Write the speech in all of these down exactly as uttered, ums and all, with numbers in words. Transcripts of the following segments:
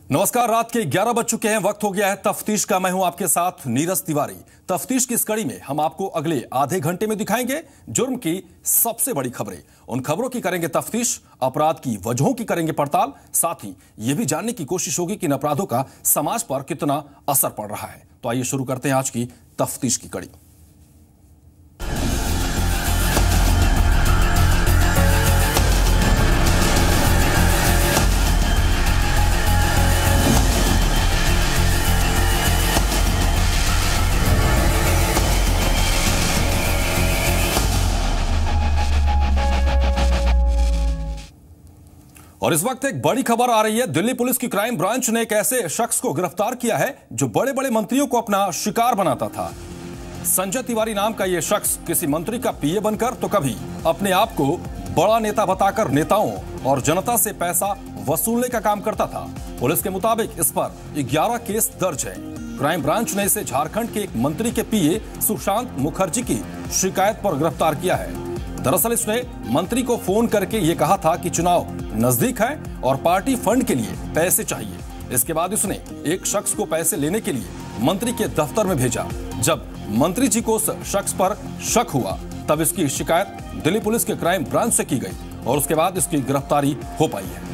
नमस्कार। रात के ग्यारह बज चुके हैं, वक्त हो गया है तफ्तीश का। मैं हूं आपके साथ नीरज तिवारी। तफ्तीश की इस कड़ी में हम आपको अगले आधे घंटे में दिखाएंगे जुर्म की सबसे बड़ी खबरें। उन खबरों की करेंगे तफ्तीश, अपराध की वजहों की करेंगे पड़ताल, साथ ही यह भी जानने की कोशिश होगी कि इन अपराधों का समाज पर कितना असर पड़ रहा है। तो आइए शुरू करते हैं आज की तफ्तीश की कड़ी। और इस वक्त एक बड़ी खबर आ रही है। दिल्ली पुलिस की क्राइम ब्रांच ने एक ऐसे शख्स को गिरफ्तार किया है जो बड़े बड़े मंत्रियों को अपना शिकार बनाता था। संजय तिवारी नाम का यह शख्स किसी मंत्री का पीए बनकर तो कभी अपने आप को बड़ा नेता बताकर नेताओं और जनता से पैसा वसूलने का काम करता था। पुलिस के मुताबिक इस पर ग्यारह केस दर्ज है। क्राइम ब्रांच ने इसे झारखंड के एक मंत्री के पीए सुशांत मुखर्जी की शिकायत पर गिरफ्तार किया है। दरअसल इसने मंत्री को फोन करके यह कहा था कि चुनाव नजदीक है और पार्टी फंड के लिए पैसे चाहिए। इसके बाद उसने एक शख्स को पैसे लेने के लिए मंत्री के दफ्तर में भेजा। जब मंत्री जी को उस शख्स पर शक हुआ तब इसकी शिकायत दिल्ली पुलिस के क्राइम ब्रांच से की गई और उसके बाद इसकी गिरफ्तारी हो पाई है।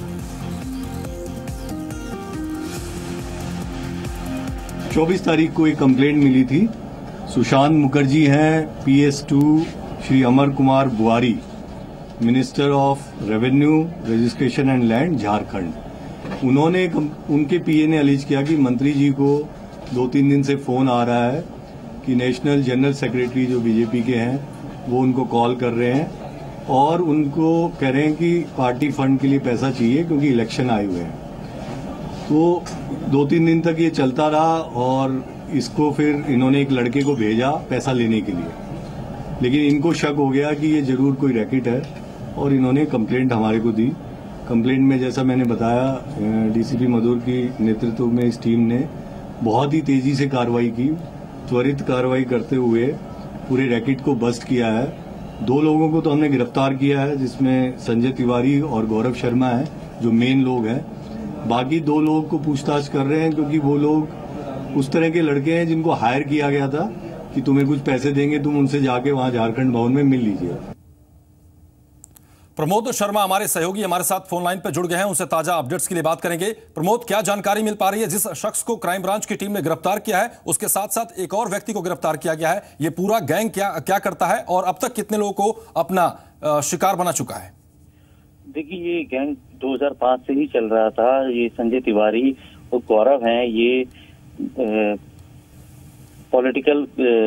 चौबीस तारीख को एक कंप्लेंट मिली थी। सुशांत मुखर्जी हैं P S to Shri Amar Kumar Buari, minister of revenue, registration and land, Jharkhand. उन्होंने उनके पीए ने अलीज किया कि मंत्री जी को दो तीन दिन से फोन आ रहा है कि नेशनल जनरल सेक्रेटरी जो बीजेपी के हैं वो उनको कॉल कर रहे हैं और उनको कह रहे हैं कि पार्टी फंड के लिए पैसा चाहिए क्योंकि इलेक्शन आए हुए हैं। तो दो तीन दिन तक ये चलता रहा और इसको फिर इन्होंने एक लड़के को भेजा पैसा लेने के लिए, लेकिन इनको शक हो गया कि ये जरूर कोई रैकेट है और इन्होंने कंप्लेंट हमारे को दी। कंप्लेंट में जैसा मैंने बताया डीसीपी मधुर की नेतृत्व में इस टीम ने बहुत ही तेजी से कार्रवाई की। त्वरित कार्रवाई करते हुए पूरे रैकेट को बस्ट किया है। दो लोगों को तो हमने गिरफ्तार किया है, जिसमें संजय तिवारी और गौरव शर्मा है जो मेन लोग हैं। बाकी दो लोगों को पूछताछ कर रहे हैं क्योंकि वो लोग उस तरह के लड़के हैं जिनको हायर किया गया था कि तुम्हें कुछ पैसे देंगे, तुम उनसे जाके वहां झारखंड भवन में मिल लीजिए। प्रमोद शर्मा हमारे सहयोगी हमारे साथ फोन लाइन पर जुड़ गए हैं, उनसे ताजा अपडेट्स के लिए बात करेंगे। प्रमोद, क्या जानकारी मिल पा रही है? जिस शख्स को क्राइम ब्रांच की टीम ने गिरफ्तार किया है उसके साथ साथ एक और व्यक्ति को गिरफ्तार किया गया है। ये पूरा गैंग क्या क्या करता है और अब तक कितने लोगों को अपना शिकार बना चुका है? देखिए, ये गैंग दो हज़ार पाँच से ही चल रहा था। ये संजय तिवारी और गौरव हैं, ये पॉलिटिकल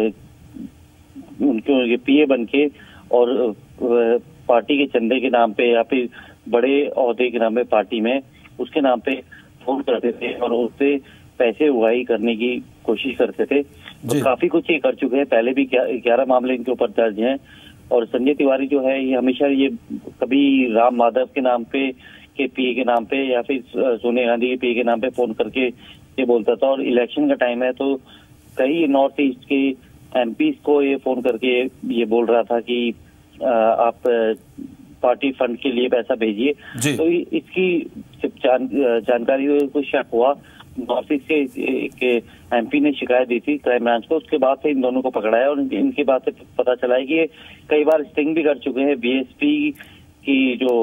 उनके पीए बन के और पार्टी के चंदे के नाम पे या फिर बड़े ओहदे के नाम पे पार्टी में उसके नाम पे फोन करते थे और उससे पैसे उगाही करने की कोशिश करते थे। तो काफी कुछ ये कर चुके हैं। पहले भी ग्यारह मामले इनके ऊपर दर्ज हैं और संजय तिवारी जो है ये हमेशा ये कभी राम माधव के नाम पे के पीए के नाम पे या फिर सोनिया गांधी के पीए के नाम पे फोन करके ये बोलता था। और इलेक्शन का टाइम है तो कई नॉर्थ ईस्ट के एमपी को ये फोन करके ये बोल रहा था कि आप पार्टी फंड के लिए पैसा भेजिए। तो इसकी जान, जानकारी को शक हुआ। नॉर्थ ईस्ट के एक एमपी ने शिकायत दी थी क्राइम ब्रांच को। उसके बाद से इन दोनों को पकड़ाया और इनके बाद से पता चला है कि ये कई बार स्टिंग भी कर चुके हैं। बीएसपी की जो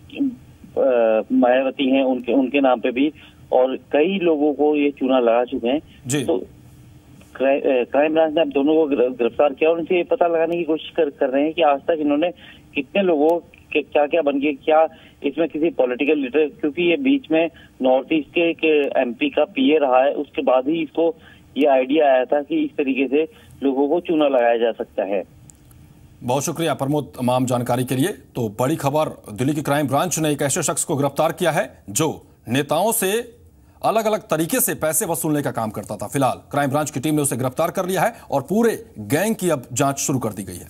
मायावती हैं उनके उनके नाम पे भी और कई लोगों को ये चूना लगा चुके हैं। तो क्राइम ब्रांच ने अब दोनों को गिरफ्तार किया और इनसे ये पता लगाने की कोशिश कर, कर रहे हैं कि आज तक इन्होंने कितने लोगों के क्या क्या बन गए, क्या इसमें किसी पॉलिटिकल लीडर, क्योंकि ये बीच में नॉर्थ ईस्ट के एक एमपी का पीए रहा है। उसके बाद ही इसको ये आइडिया आया था कि इस तरीके से लोगों को चूना लगाया जा सकता है। बहुत शुक्रिया प्रमोद तमाम जानकारी के लिए। तो बड़ी खबर, दिल्ली की क्राइम ब्रांच ने एक ऐसे शख्स को गिरफ्तार किया है जो नेताओं से अलग अलग तरीके से पैसे वसूलने का काम करता था। फिलहाल क्राइम ब्रांच की टीम ने उसे गिरफ्तार कर लिया है और पूरे गैंग की अब जांच शुरू कर दी गई है।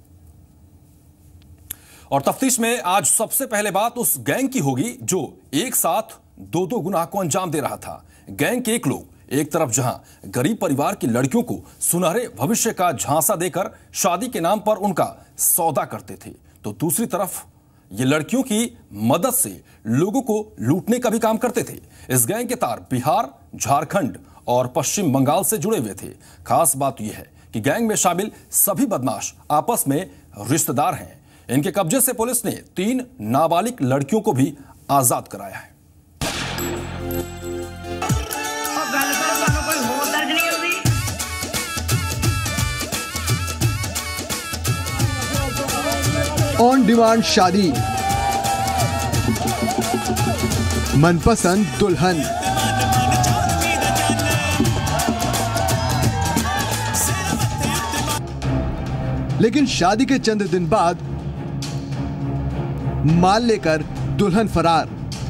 और तफ्तीश में आज सबसे पहले बात उस गैंग की होगी जो एक साथ दो दो गुनाह को अंजाम दे रहा था। गैंग के एक लोग एक तरफ जहां गरीब परिवार की लड़कियों को सुनहरे भविष्य का झांसा देकर शादी के नाम पर उनका सौदा करते थे, तो दूसरी तरफ ये लड़कियों की मदद से लोगों को लूटने का भी काम करते थे। इस गैंग के तार बिहार, झारखंड और पश्चिम बंगाल से जुड़े हुए थे। खास बात यह है कि गैंग में शामिल सभी बदमाश आपस में रिश्तेदार हैं। इनके कब्जे से पुलिस ने तीन नाबालिग लड़कियों को भी आजाद कराया है। ऑन डिमांड शादी, मनपसंद दुल्हन, लेकिन शादी के चंद दिन बाद माल लेकर दुल्हन फरार।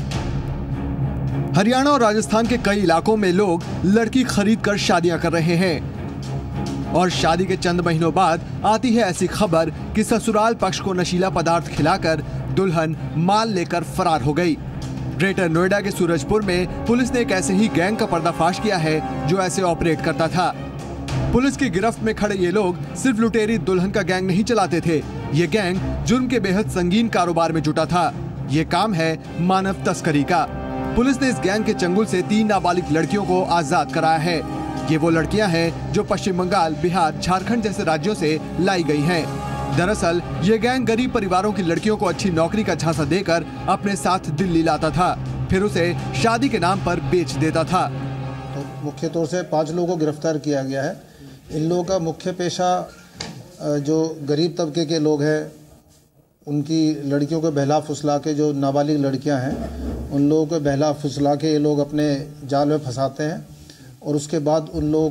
हरियाणा और राजस्थान के कई इलाकों में लोग लड़की खरीद कर शादियां कर रहे हैं और शादी के चंद महीनों बाद आती है ऐसी खबर कि ससुराल पक्ष को नशीला पदार्थ खिलाकर दुल्हन माल लेकर फरार हो गई। ग्रेटर नोएडा के सूरजपुर में पुलिस ने एक ऐसे ही गैंग का पर्दाफाश किया है जो ऐसे ऑपरेट करता था। पुलिस की गिरफ्त में खड़े ये लोग सिर्फ लुटेरी दुल्हन का गैंग नहीं चलाते थे। ये गैंग जुर्म के बेहद संगीन कारोबार में जुटा था। ये काम है मानव तस्करी का। पुलिस ने इस गैंग के चंगुल से तीन नाबालिग लड़कियों को आजाद कराया है। ये वो लड़कियां हैं जो पश्चिम बंगाल, बिहार, झारखंड जैसे राज्यों से लाई गई हैं। दरअसल ये गैंग गरीब परिवारों की लड़कियों को अच्छी नौकरी का झांसा देकर अपने साथ दिल्ली लाता था, फिर उसे शादी के नाम पर बेच देता था। तो मुख्य तौर से पांच लोगों को गिरफ्तार किया गया है। इन लोगों का मुख्य पेशा जो गरीब तबके के लोग हैं, उनकी लड़कियों को बहला फुसला के, जो नाबालिग लड़कियां हैं उन लोगों को बहला फुसला के ये लोग अपने जाल में फंसाते हैं और उसके बाद उन लोगों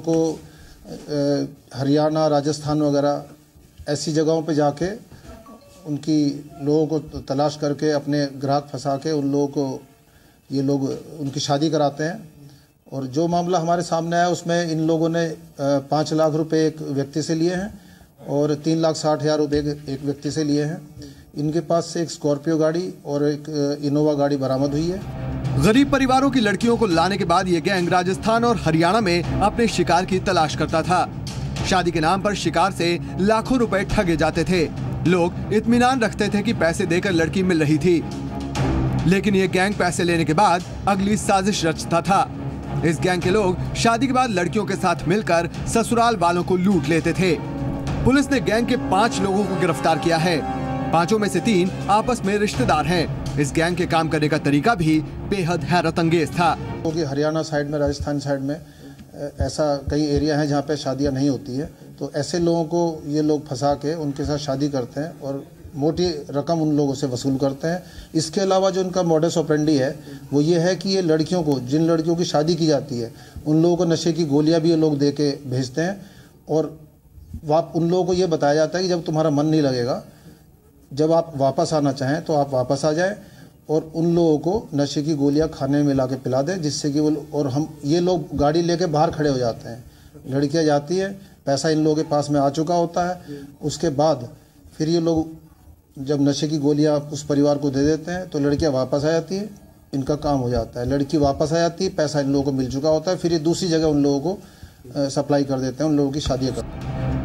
को हरियाणा, राजस्थान वगैरह ऐसी जगहों पे जाके उनकी लोगों को तलाश करके अपने ग्राहक फंसा के उन लोगों को ये लोग उनकी शादी कराते हैं। और जो मामला हमारे सामने आया उसमें इन लोगों ने पाँच लाख रुपए एक व्यक्ति से लिए हैं और तीन लाख साठ हज़ार रुपये एक व्यक्ति से लिए हैं। इनके पास से एक स्कॉर्पियो गाड़ी और एक इनोवा गाड़ी बरामद हुई है। गरीब परिवारों की लड़कियों को लाने के बाद ये गैंग राजस्थान और हरियाणा में अपने शिकार की तलाश करता था। शादी के नाम पर शिकार से लाखों रुपए ठगे जाते थे। लोग इत्मीनान रखते थे कि पैसे देकर लड़की मिल रही थी, लेकिन ये गैंग पैसे लेने के बाद अगली साजिश रचता था। इस गैंग के लोग शादी के बाद लड़कियों के साथ मिलकर ससुराल वालों को लूट लेते थे। पुलिस ने गैंग के पांच लोगों को गिरफ्तार किया है। पांचों में से तीन आपस में रिश्तेदार हैं। इस गैंग के काम करने का तरीका भी बेहद हैरत अंगेज था। क्योंकि हरियाणा साइड में, राजस्थान साइड में ऐसा कई एरिया हैं जहाँ पे शादियाँ नहीं होती है, तो ऐसे लोगों को ये लोग फंसा के उनके साथ शादी करते हैं और मोटी रकम उन लोगों से वसूल करते हैं। इसके अलावा जो उनका मॉडस ऑपरेंडी है वो ये है कि ये लड़कियों को, जिन लड़कियों की शादी की जाती है, उन लोगों को नशे की गोलियां भी ये लोग दे के भेजते हैं और वाप उन लोगों को ये बताया जाता है कि जब तुम्हारा मन नहीं लगेगा, जब आप वापस आना चाहें तो आप वापस आ जाएं और उन लोगों को नशे की गोलियां खाने में मिला के पिला दें, जिससे कि वो, और हम ये लोग गाड़ी लेके बाहर खड़े हो जाते हैं। लड़कियाँ जाती है, पैसा इन लोगों के पास में आ चुका होता है। उसके बाद फिर ये लोग जब नशे की गोलियां उस परिवार को दे देते हैं तो लड़कियां वापस आ जाती है, इनका काम हो जाता है। लड़की वापस आ जाती है, पैसा इन लोगों को मिल चुका होता है, फिर ये दूसरी जगह उन लोगों को सप्लाई कर देते हैं, उन लोगों की शादियां कर।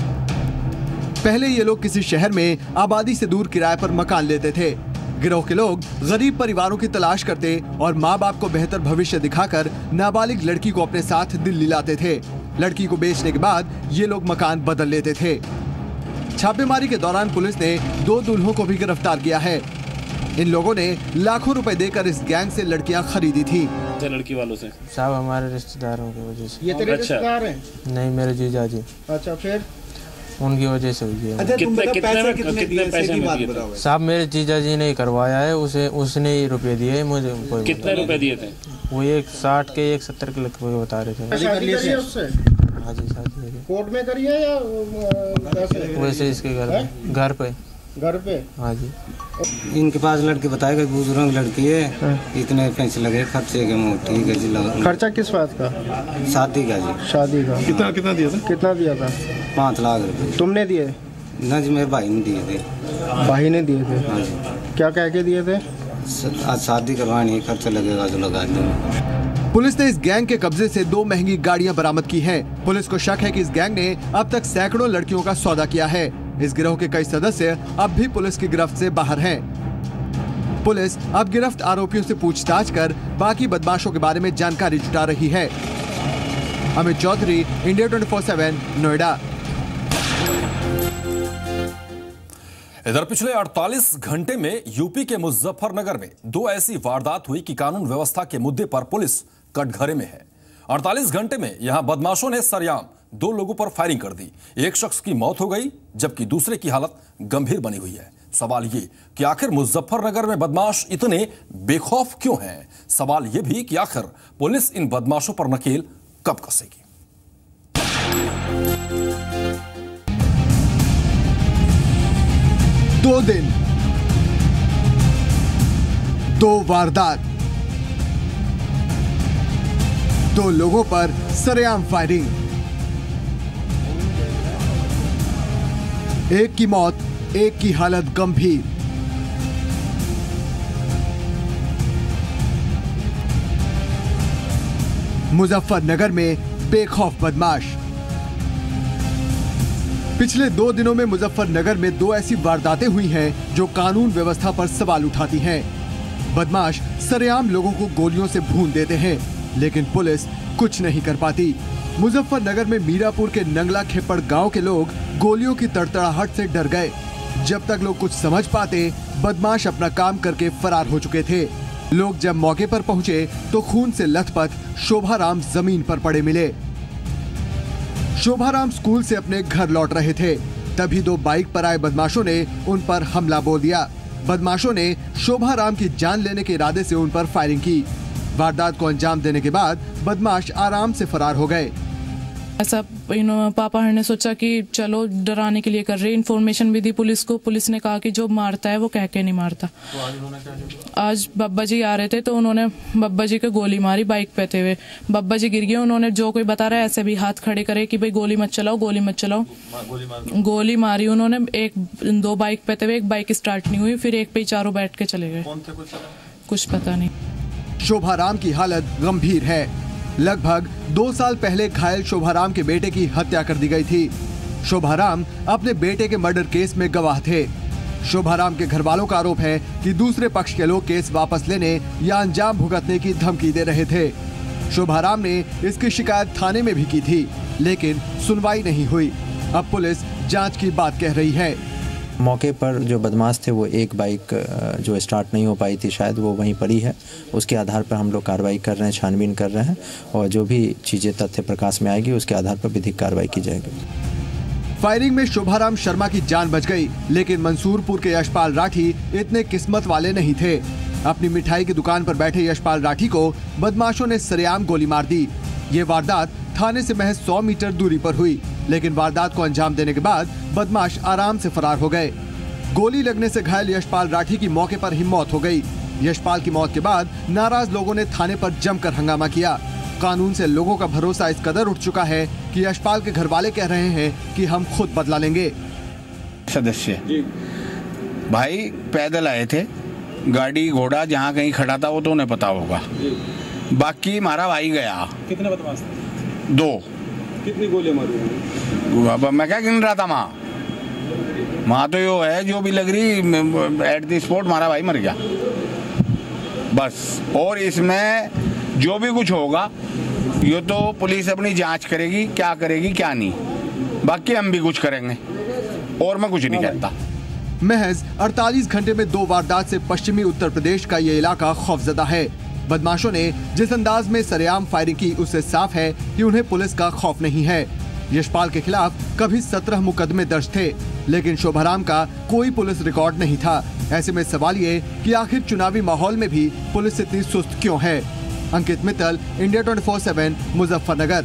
पहले ये लोग किसी शहर में आबादी से दूर किराए पर मकान लेते थे। गिरोह के लोग गरीब परिवारों की तलाश करते और माँ बाप को बेहतर भविष्य दिखाकर नाबालिग लड़की को अपने साथ दिल्ली लाते थे। लड़की को बेचने के बाद ये लोग मकान बदल लेते थे। छापेमारी के दौरान पुलिस ने दो दुल्हों को भी गिरफ्तार किया है। इन लोगों ने लाखों रुपए देकर इस गैंग से लड़कियां खरीदी थी। लड़की वालों से साहब हमारे रिश्तेदारों की वजह से। ये तेरे अच्छा। रिश्तेदार हैं? नहीं, मेरे जीजा जी। अच्छा, फिर उनकी वजह से हुई है। अच्छा, कितने कितने कितने कितने पैसे में दिए थे? साहब मेरे जीजा जी ने करवाया है, उसे उसने ही रुपए दिए मुझे। कितने रुपए दिए थे? वो एक साठ के एक सत्तर के लगभग बता रहे थे। शादी करी है उससे? हाँ जी, शादी कोर्ट में करी है या वैसे? वैसे इसके घर पे घर पे घर पे। हाँ जी। इनके पास लड़के बताएगा बुजुर्ग लड़की है, इतने पैसे लगे खर्चे के मुँह। ठीक है जी। खर्चा किस बात का? शादी का जी। शादी का कितना कितना दिया था? कितना दिया था? पाँच लाख रुपए। तुमने दिए? ना जी, मेरे भाई ने दिए थे। भाई ने दिए थे? हाँ जी। क्या कह के दिए थे? आज शादी करवानी, खर्चा लगेगा तो लगा देंगे। पुलिस ने इस गैंग के कब्जे से दो महंगी गाड़ियां बरामद की हैं। पुलिस को शक है कि इस गैंग ने अब तक सैकड़ों लड़कियों का सौदा किया है। इस गिरोह के कई सदस्य अब भी पुलिस की गिरफ्त से बाहर हैं। पुलिस अब गिरफ्त आरोपियों से पूछताछ कर बाकी बदमाशों के बारे में जानकारी जुटा रही है। Amit Chaudhary, India twenty four seven, Noida. इधर पिछले अड़तालीस घंटे में यूपी के मुजफ्फरनगर में दो ऐसी वारदात हुई कि कानून व्यवस्था के मुद्दे पर पुलिस कटघरे में है। अड़तालीस घंटे में यहां बदमाशों ने सरेआम दो लोगों पर फायरिंग कर दी। एक शख्स की मौत हो गई जबकि दूसरे की हालत गंभीर बनी हुई है। सवाल ये कि आखिर मुजफ्फरनगर में बदमाश इतने बेखौफ क्यों हैं? सवाल यह भी कि आखिर पुलिस इन बदमाशों पर नकेल कब कसेगी? दो दिन, दो वारदात, दो लोगों पर सरेआम फायरिंग, एक की मौत, एक की हालत गंभीर। मुजफ्फरनगर में बेखौफ बदमाश। पिछले दो दिनों में मुजफ्फरनगर में दो ऐसी वारदातें हुई हैं जो कानून व्यवस्था पर सवाल उठाती हैं। बदमाश सरेआम लोगों को गोलियों से भून देते हैं, लेकिन पुलिस कुछ नहीं कर पाती। मुजफ्फरनगर में मीरापुर के नंगला खेपड़ गांव के लोग गोलियों की तड़तड़ाहट से डर गए। जब तक लोग कुछ समझ पाते, बदमाश अपना काम करके फरार हो चुके थे। लोग जब मौके पर पहुंचे तो खून से लथपथ शोभाराम जमीन पर पड़े मिले। शोभाराम स्कूल से अपने घर लौट रहे थे, तभी दो बाइक पर आए बदमाशों ने उन पर हमला बोल दिया। बदमाशों ने शोभाराम की जान लेने के इरादे से उन पर फायरिंग की। वारदात को अंजाम देने के बाद बदमाश आराम से फरार हो गए। ऐसा पापा ने सोचा कि चलो डराने के लिए कर रहे, इन्फॉर्मेशन भी दी पुलिस को। पुलिस ने कहा कि जो मारता है वो कह के नहीं मारता। तो आज उन्होंने क्या किया? आज बब्बा जी आ रहे थे तो उन्होंने बब्बा जी को गोली मारी बाइक पे थे हुए। बब्बा जी गिर गए। उन्होंने जो कोई बता रहा है ऐसे भी हाथ खड़े करे कि भाई गोली मत चलाओ, गोली मत चलाओ। गोली, गोली मारी उन्होंने। एक दो बाइक पे थे हुए, एक बाइक स्टार्ट नहीं हुई, फिर एक पे चारों बैठ के चले गए। कौन थे कुछ कुछ पता नहीं। शोभाराम की हालत गंभीर है। लगभग दो साल पहले घायल शोभाराम के बेटे की हत्या कर दी गई थी। शोभाराम अपने बेटे के मर्डर केस में गवाह थे। शोभाराम के घर वालों का आरोप है कि दूसरे पक्ष के लोग केस वापस लेने या अंजाम भुगतने की धमकी दे रहे थे। शोभाराम ने इसकी शिकायत थाने में भी की थी, लेकिन सुनवाई नहीं हुई। अब पुलिस जांच की बात कह रही है। मौके पर जो बदमाश थे वो एक बाइक जो स्टार्ट नहीं हो पाई थी, शायद वो वहीं पड़ी है। उसके आधार पर हम लोग कार्रवाई कर रहे हैं, छानबीन कर रहे हैं, और जो भी चीज़ें तथ्य प्रकाश में आएगी उसके आधार पर विधिक कार्रवाई की जाएगी। फायरिंग में शोभाराम शर्मा की जान बच गई, लेकिन मंसूरपुर के यशपाल राठी इतने किस्मत वाले नहीं थे। अपनी मिठाई की दुकान पर बैठे यशपाल राठी को बदमाशों ने सरेआम गोली मार दी। ये वारदात थाने से महज सौ मीटर दूरी पर हुई, लेकिन वारदात को अंजाम देने के बाद बदमाश आराम से फरार हो गए। गोली लगने से घायल यशपाल राठी की मौके पर ही मौत हो गई। यशपाल की मौत के बाद नाराज लोगों ने थाने पर जमकर हंगामा किया। कानून से लोगों का भरोसा इस कदर उठ चुका है कि यशपाल के घर वाले कह रहे हैं कि हम खुद बदला लेंगे। सदस्य भाई पैदल आए थे, गाड़ी घोड़ा जहाँ कहीं खड़ा था वो तो उन्हें पता होगा, बाकी मारा भाई गया। कितने बदमाश थे? दो। कितनी गोलियां मारी? अब मैं क्या गिन रहा था माँ माँ तो यो है जो भी लग रही एट द स्पॉट मारा भाई मर गया बस। और इसमें जो भी कुछ होगा ये तो पुलिस अपनी जांच करेगी, क्या करेगी क्या नहीं, बाकी हम भी कुछ करेंगे और मैं कुछ नहीं कहता। महज अड़तालीस घंटे में दो वारदात से पश्चिमी उत्तर प्रदेश का ये इलाका खौफजदा है। बदमाशों ने जिस अंदाज में सरेआम फायरिंग की उससे साफ है कि उन्हें पुलिस का खौफ नहीं है। यशपाल के खिलाफ कभी सत्रह मुकदमे दर्ज थे, लेकिन शोभाराम का कोई पुलिस रिकॉर्ड नहीं था। ऐसे में सवाल ये कि आखिर चुनावी माहौल में भी पुलिस इतनी सुस्त क्यों है। Ankit Mittal, India twenty four seven, Muzaffarnagar.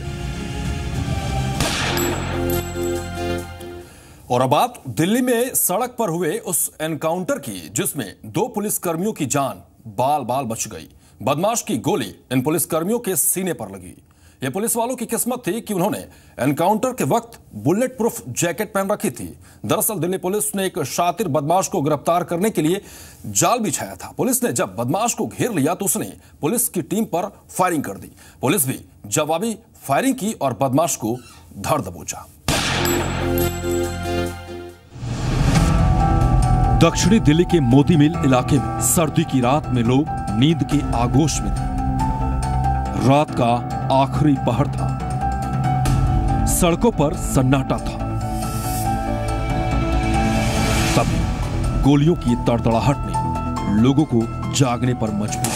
और अब बात दिल्ली में सड़क पर हुए उस एनकाउंटर की जिसमें दो पुलिसकर्मियों की जान बाल बाल बच गई। बदमाश की गोली इन पुलिसकर्मियों के सीने पर लगी। ये पुलिस वालों की किस्मत थी कि उन्होंने एनकाउंटर के वक्त बुलेट प्रूफ जैकेट पहन रखी थी। दरअसल दिल्ली पुलिस ने एक शातिर बदमाश को गिरफ्तार करने के लिए जाल बिछाया था। पुलिस ने जब बदमाश को घेर लिया तो उसने पुलिस की टीम पर फायरिंग कर दी। पुलिस भी जवाबी फायरिंग की और बदमाश को धर दबोचा। दक्षिणी दिल्ली के मोती मिल इलाके में सर्दी की रात में लोग नींद के आगोश में थे। रात का आखिरी पहर था। सड़कों पर सन्नाटा था। तभी गोलियों की तड़तड़ाहट ने लोगों को जागने पर मजबूर।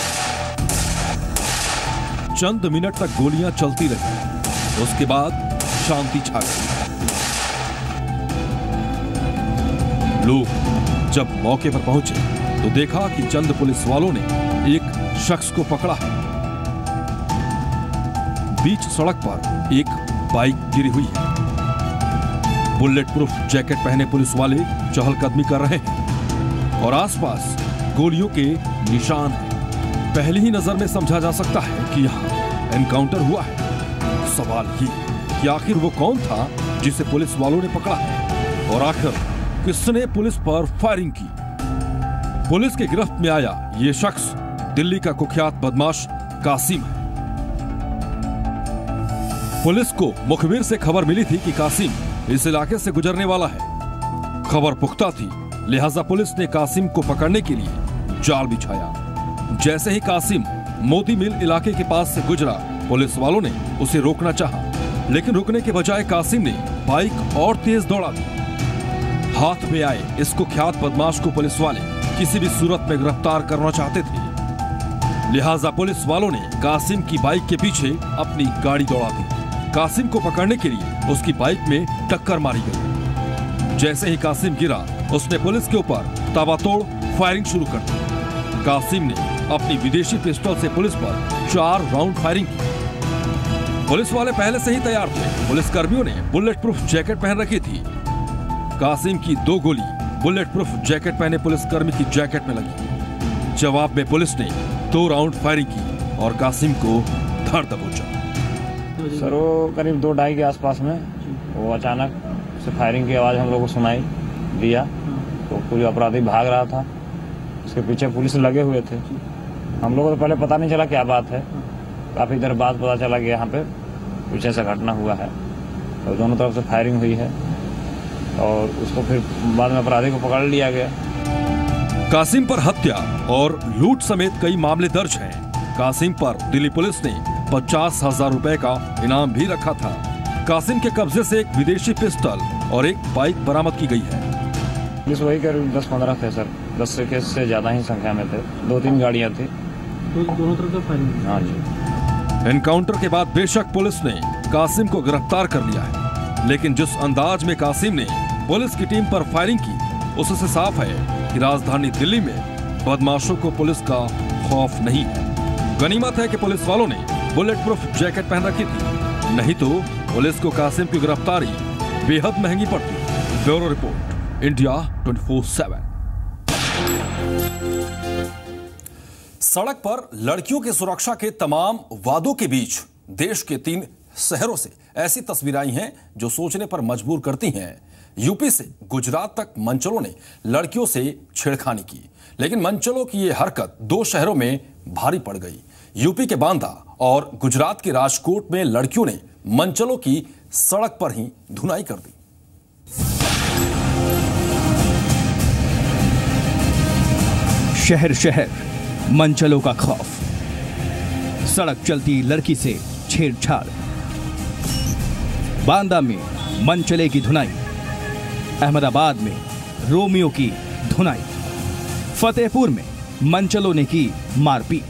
चंद मिनट तक गोलियां चलती रही। उसके बाद शांति छा गई। लोग जब मौके पर पहुंचे तो देखा कि चंद पुलिस वालों ने एक शख्स को पकड़ा है। बीच सड़क पर एक बाइक गिरी हुई है। बुलेट प्रूफ जैकेट पहने पुलिस वाले चहलकदमी कर रहे हैं और आसपास गोलियों के निशान हैं। पहली ही नजर में समझा जा सकता है कि यहां एनकाउंटर हुआ है। सवाल ये कि आखिर वो कौन था जिसे पुलिस वालों ने पकड़ा है और आखिर किसने पुलिस पर फायरिंग की। पुलिस के गिरफ्त में आया ये शख्स दिल्ली का कुख्यात बदमाश कासिम है। पुलिस को मुखबिर से खबर मिली थी कि कासिम इस इलाके से गुजरने वाला है। खबर पुख्ता थी, लिहाजा पुलिस ने कासिम को पकड़ने के लिए जाल बिछाया। जैसे ही कासिम मोती मिल इलाके के पास से गुजरा, पुलिस वालों ने उसे रोकना चाहा, लेकिन रुकने के बजाय कासिम ने बाइक और तेज दौड़ा दी। हाथ में आए इस कुख्यात बदमाश को पुलिस वाले किसी भी सूरत में गिरफ्तार करना चाहते थे। लिहाजा पुलिस वालों ने कासिम की बाइक के पीछे अपनी गाड़ी दौड़ा दी। कासिम को पकड़ने के लिए उसकी बाइक में टक्कर मारी गई। जैसे ही कासिम गिरा, उसने पुलिस के ऊपर ताबड़तोड़ फायरिंग शुरू कर दी। कासिम ने अपनी विदेशी पिस्टल से पुलिस पर चार राउंड फायरिंग की। पुलिस वाले पहले से ही तैयार थे। पुलिस कर्मियों ने बुलेट प्रूफ जैकेट पहन रखी थी। कासिम की दो गोली बुलेट प्रूफ जैकेट पहने पुलिसकर्मी की जैकेट में लगी। जवाब में पुलिस ने दो राउंड फायरिंग की और कासिम को धर दबोचा। सर वो करीब दो ढाई के आसपास में वो अचानक से फायरिंग की आवाज़ हम लोग को सुनाई दिया। तो कोई अपराधी भाग रहा था, उसके पीछे पुलिस लगे हुए थे। हम लोगों को तो पहले पता नहीं चला क्या बात है। काफ़ी देर बाद पता चला कि यहाँ पे कुछ ऐसा घटना हुआ है। तो दोनों तरफ से फायरिंग हुई है और उसको फिर बाद में अपराधी को पकड़ लिया गया। कासिम पर हत्या और लूट समेत कई मामले दर्ज हैं। कासिम पर दिल्ली पुलिस ने पचास हजार रुपए का इनाम भी रखा था। कासिम के कब्जे से एक विदेशी पिस्टल और एक बाइक बरामद की गई है। पुलिस वही करीब दस पंद्रह थे सर, दस से से ज्यादा ही संख्या में थे। दो तीन गाड़ियां थी। तो दोनों तरफ से फायरिंग। हाँ जी। एनकाउंटर के बाद बेशक पुलिस ने कासिम को गिरफ्तार कर लिया है, लेकिन जिस अंदाज में कासिम ने पुलिस की टीम पर फायरिंग की, उससे साफ है कि राजधानी दिल्ली में बदमाशों को पुलिस का खौफ नहीं है। गनीमत है कि पुलिस वालों ने बुलेट प्रूफ जैकेट पहन रखी थी, नहीं तो पुलिस को कासिम की गिरफ्तारी बेहद महंगी पड़ती। ब्यूरो रिपोर्ट, इंडिया चौबीस सात। सड़क पर लड़कियों की सुरक्षा के तमाम वादों के बीच देश के तीन शहरों से ऐसी तस्वीरें आई हैं जो सोचने पर मजबूर करती हैं। यूपी से गुजरात तक मंचलों ने लड़कियों से छेड़खानी की, लेकिन मंचलों की ये हरकत दो शहरों में भारी पड़ गई। यूपी के बांदा और गुजरात के राजकोट में लड़कियों ने मंचलों की सड़क पर ही धुनाई कर दी। शहर शहर मंचलों का खौफ, सड़क चलती लड़की से छेड़छाड़। बांदा में मंचले की धुनाई, अहमदाबाद में रोमियो की धुनाई, फतेहपुर में मंचलों ने की मारपीट।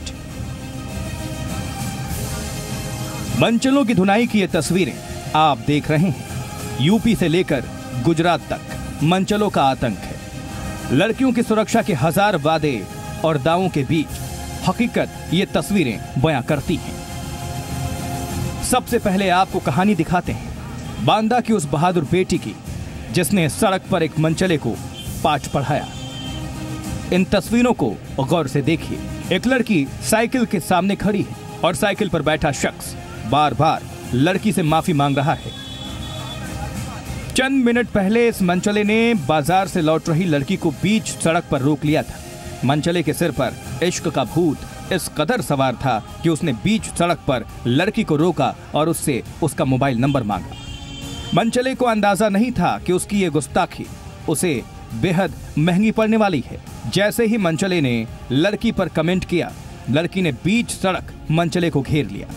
मंचलों की धुनाई की ये तस्वीरें आप देख रहे हैं। यूपी से लेकर गुजरात तक मंचलों का आतंक है। लड़कियों की सुरक्षा के हजार वादे और दावों के बीच हकीकत ये तस्वीरें बयां करती हैं। सबसे पहले आपको कहानी दिखाते हैं बांदा की उस बहादुर बेटी की जिसने सड़क पर एक मंचले को पाठ पढ़ाया। इन तस्वीरों को गौर से देखिए। एक लड़की साइकिल के सामने खड़ी है और साइकिल पर बैठा शख्स बार बार लड़की से माफी मांग रहा है। चंद मिनट पहले इस मंचले ने बाजार से लौट रही लड़की को बीच सड़क पर रोक लिया था। मंचले के सिर पर इश्क का भूत इस कदर सवार था कि उसने बीच सड़क पर लड़की को रोका और उससे उसका मोबाइल नंबर मांगा। मंचले को अंदाजा नहीं था कि उसकी ये गुस्ताखी उसे बेहद महंगी पड़ने वाली है। जैसे ही मनचले ने लड़की पर कमेंट किया, लड़की ने बीच सड़क मनचले को घेर लिया।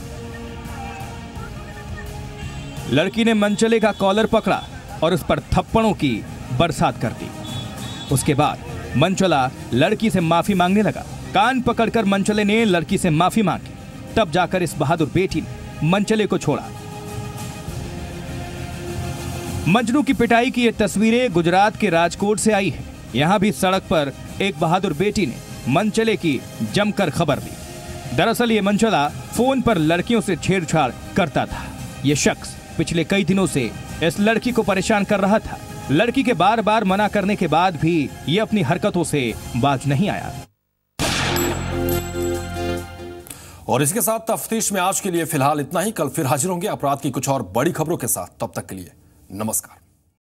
लड़की ने मनचले का कॉलर पकड़ा और उस पर थप्पड़ों की बरसात कर दी। उसके बाद मनचला लड़की से माफी मांगने लगा। कान पकड़कर मनचले ने लड़की से माफी मांगी, तब जाकर इस बहादुर बेटी ने मनचले को छोड़ा। मजनू की पिटाई की ये तस्वीरें गुजरात के राजकोट से आई है। यहाँ भी सड़क पर एक बहादुर बेटी ने मनचले की जमकर खबर दी। दरअसल ये मनचला फोन पर लड़कियों से छेड़छाड़ करता था। ये शख्स पिछले कई दिनों से इस लड़की को परेशान कर रहा था। लड़की के बार बार मना करने के बाद भी ये अपनी हरकतों से बाज नहीं आया। और इसके साथ तफ्तीश में आज के लिए फिलहाल इतना ही। कल फिर हाजिर होंगे अपराध की कुछ और बड़ी खबरों के साथ। तब तक के लिए नमस्कार।